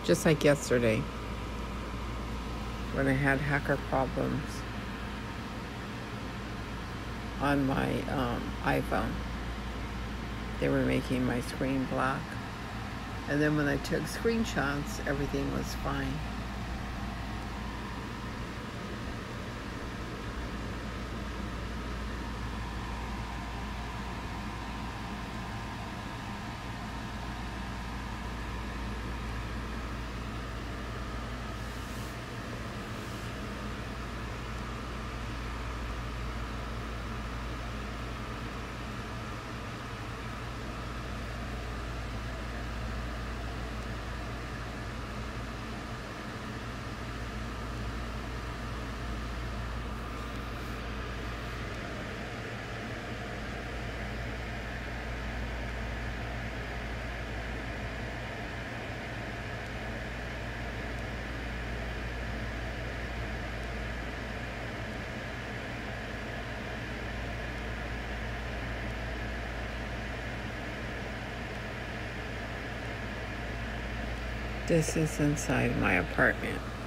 Just like yesterday when I had hacker problems on my iPhone. They were making my screen black. And then when I took screenshots, everything was fine. This is inside my apartment.